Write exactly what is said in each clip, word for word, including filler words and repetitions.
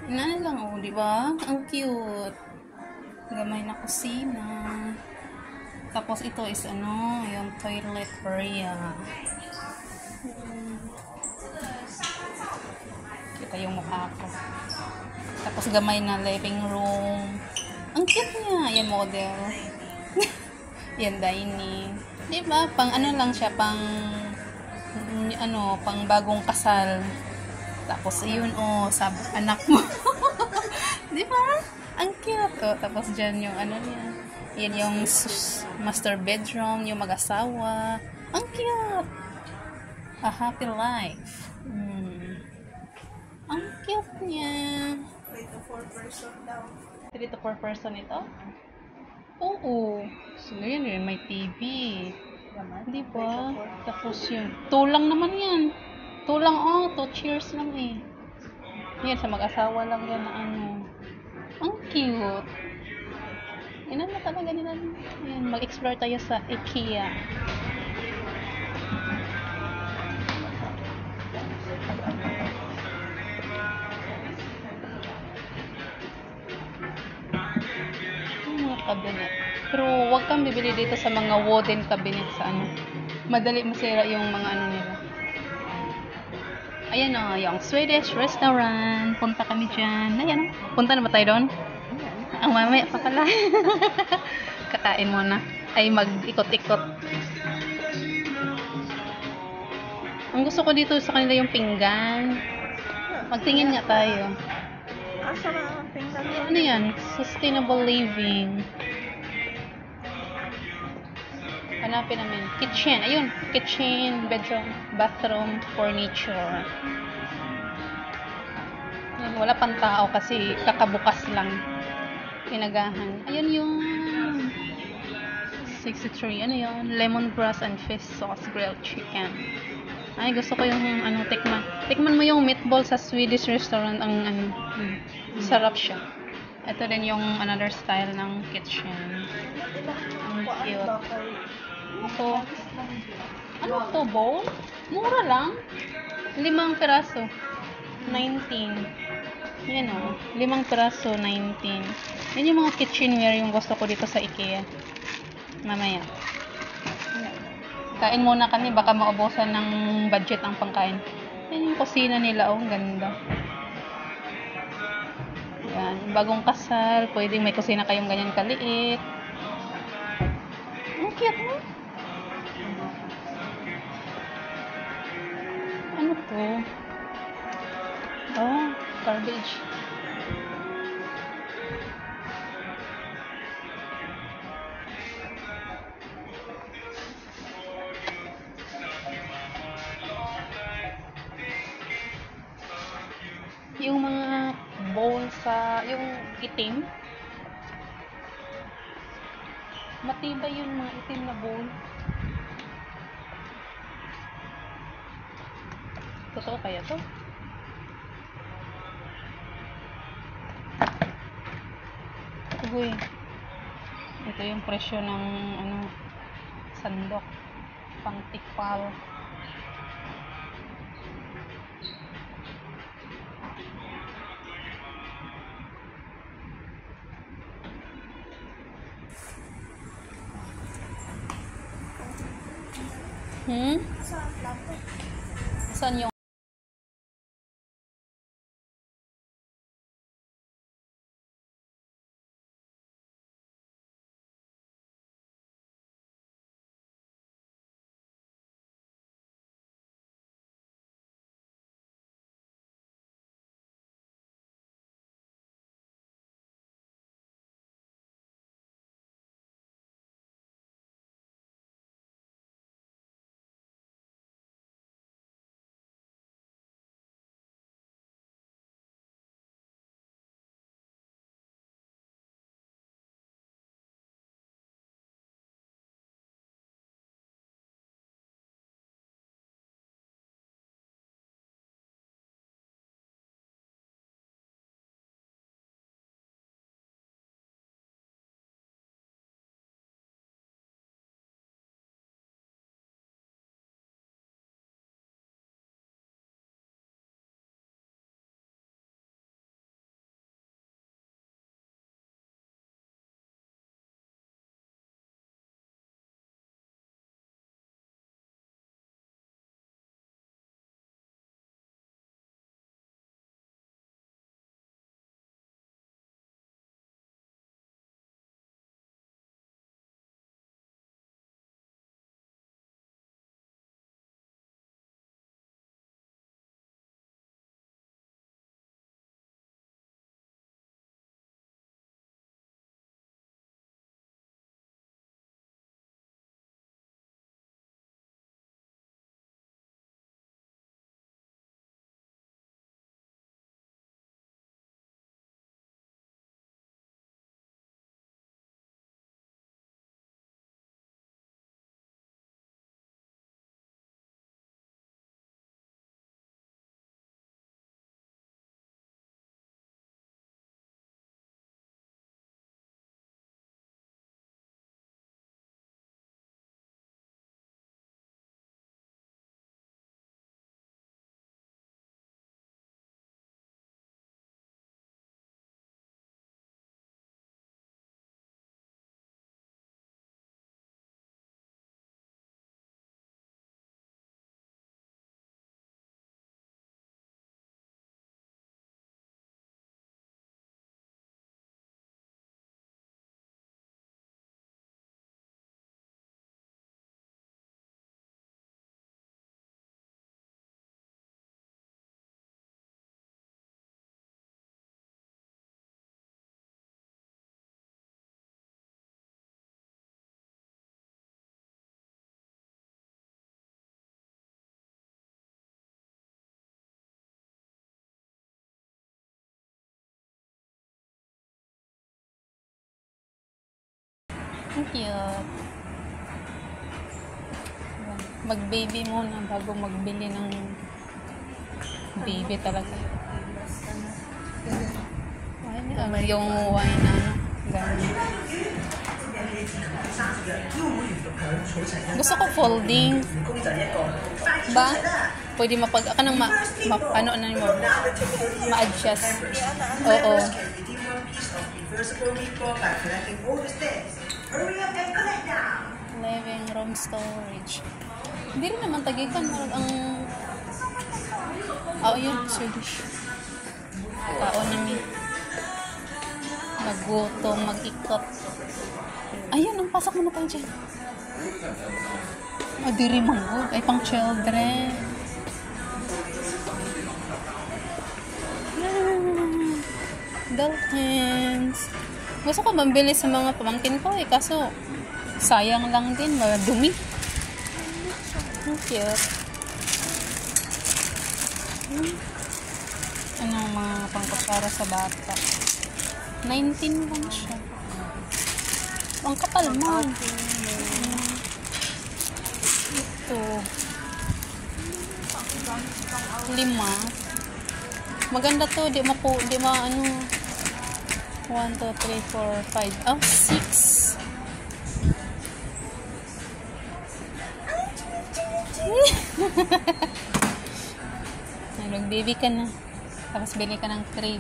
Na lang, oh, di ba? Ang cute. Gamay na kusina. Tapos ito is ano, yung toilet area. Kita yung mukha ko. Tapos gamay na living room. Ang cute niya. Yan model. Yan dining. Di ba? Pang ano lang siya, pang ano, pang bagong kasal. Tapos ayun, oh, sa anak mo. Di ba? Ang cute. Oh, tapos dyan yung ano niya. Yan yung master bedroom, yung mag-asawa. Ang cute. A happy life. Hmm. Ang cute niya. three to four person daw. three to four person ito? Oo. So, yun yun. May T V. Di ba? Tapos yun. Tulang naman yan. Tulang, oh. Two chairs lang eh. Yan, sa mag-asawa lang yan na ano. Ang cute. Yan na talaga nila. Yan, mag-explore tayo sa IKEA. Yung mga cabinet. Pero wag kang bibili dito sa mga wooden cabinet sa ano. Madali masira yung mga ano nila. Ayan o, yung Swedish restaurant. Punta kami dyan. Ayan o. Punta na ba tayo doon? Ang mamaya pa pala. Kakain muna. Ay, mag-ikot-ikot. Ang gusto ko dito sa kanila yung pinggan. Magtingin nga tayo. Asa na ang pinggan? Ano yan? Sustainable living. Hanapin namin. Kitchen. Ayun. Kitchen, bedroom, bathroom, furniture. Yan, wala pang tao kasi kakabukas lang. Pinagahan. Ayun yung sixty-three. Ano yun? Lemongrass and fish sauce grilled chicken. Ay, gusto ko yung ano, tikman. Tikman mo yung meatball sa Swedish restaurant. Ang ano, hmm, sarap siya. Ito din yung another style ng kitchen. Ang cute. Ito. Ano to, bowl? Mura lang. Limang piraso. nineteen. Yan o. Limang piraso, nineteen. Yan yung mga kitchenware yung gusto ko dito sa IKEA. Mamaya. Kain muna kami, baka maubusan ng budget ang pangkain. Yan yung kusina nila, oh, ang ganda. Yan, bagong kasal, pwedeng may kusina kayong ganyan kaliit. Ang cute mo. Ano to? Oh, garbage. Yung mga bowl sa, yung itim. Matibay yung mga itim na bowl. Totoo kaya to? Uy. Ito yung presyo ng ano, sandok. Pang tikpal. Hmm? Saan yung Ang cute. Mag-baby muna bago magbili ng baby talaga. Ay, yung wine na ano, ganyan. Gusto ko folding. Ba? Pwede mapag... Aka nang ma... ma ano, ano mo? Ma-adjust. Oo. Living room storage. Hindi rin naman tagikan. Ang... Oo, yun. Swedish. Tao namin. Magutom, mag-ikot. Ayun, ang pasok mo na tayo dyan. Ah, diri manggod. Ay, pang children. Ah, dolphins. Gusto ko mambili sa mga pamangkin ko eh. Kaso, sayang lang din. Madumi. Ang cute. Hmm. Ano mga pangkapara sa bata. nineteen lang siya. Ang kapal mo. Ito. Lima. Maganda to. Di ma po, di ma ano. one, two, three, four, five. Oh, six. Nag-baby ka na. Tapos bili ka ng crib.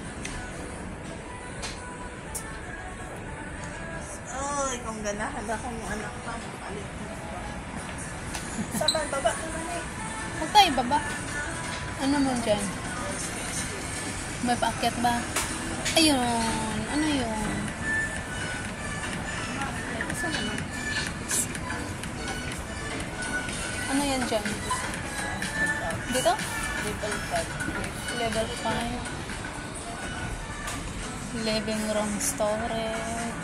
Kung ganahan ako mo anak pa, makalit mo pa. Saban, baba naman eh. Huwag tayo, baba. Ano mo dyan? May paakyat ba? Ayun. Ano yun? Ano yan dyan? Dito? Level five. Level five. Living room storage.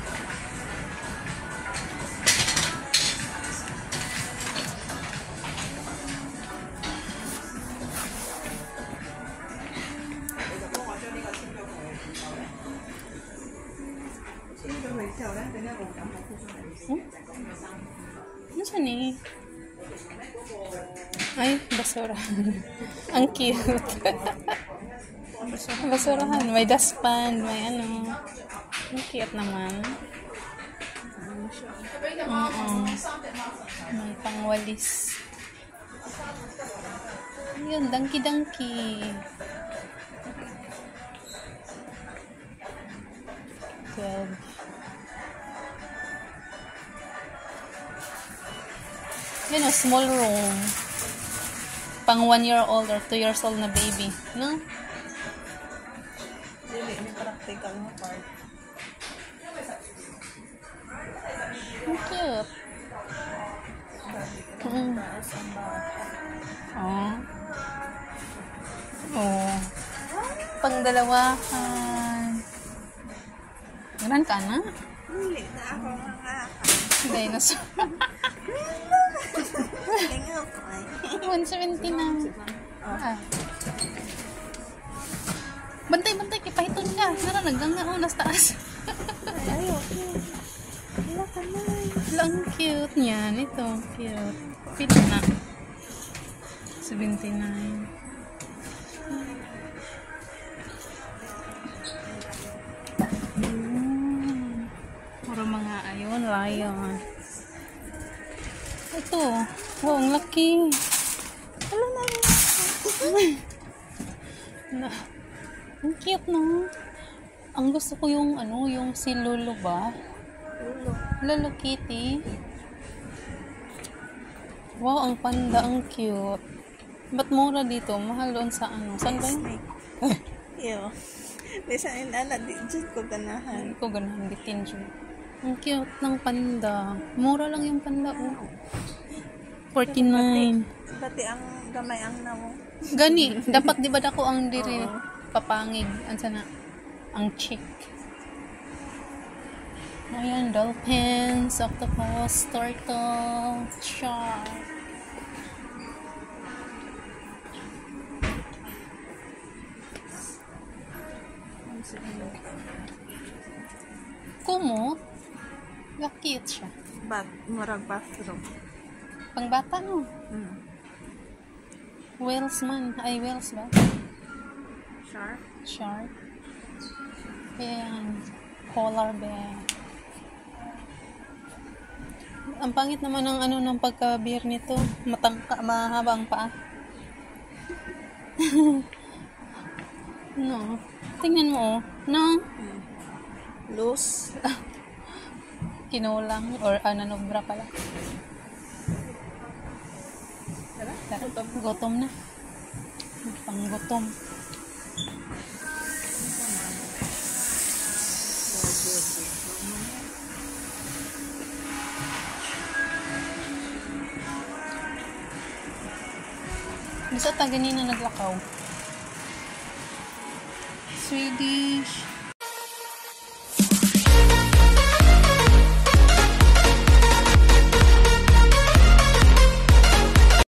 Hmm? Ano siya ni? Ay, basurahan. Ang cute. Basurahan. May dustpan. May ano. Ang cute naman. Uh-uh. May pangwalis. Ayun, dangki-dangki. twelve. Yun, a small room. Pang one year old or two years old na baby. No? Dili, may practical na part. Ang cute. Mm. Oh. Oh. Pang dalawahan. Ganan ka na? Dili na ako mga Dinosaur. Tingnan ko ay. one seventy na. Ah. Bantay, bantay. Kipahiton ka. Nara, naggangaon. Nas taas. Ay, okay. Wala ka na. Lang cute niyan. Ito, cute. Pila na. seventy-nine. Mm. Puro mga ayun, lion. Ito. Wow, ang laki. Wala na. Na. Ang cute no. Ang gusto ko yung ano, yung si Lulu ba? Ulo. Lulu Kitty. Wow, ang panda, ang cute. Ba't mura dito? Mahal doon sa ano? Saan ba yun? Snake. Yo. Bisa in ana di jud ko ganahan. Hindi ko ganahan bitin dyan. Ang cute ng panda. Mura lang yung panda. Oh. forty-nine. Dati ang gamay ang namo. Gani. Dapat di ba dako ang diri papangig. Ansa na? Ang chick. Ayan, dolphins, octopus, turtle, shark. Kumot? Ga-cute siya. Bat, murag bathroom. Pang bata, no? Hmm. Whales man. Ay, whales ba? Shark? Shark. Ayan. Polar bear. Ang pangit naman ng ano ng pagka-bear nito. Matangka, mahaba ang paa. No. Tingnan mo, oh. No? Hmm. Loose? Kinulang. Or ah, nanubra pala. Tara? Tara, gutom na. Pang gutom. Bisa ta ganina naglakaw. Swedish.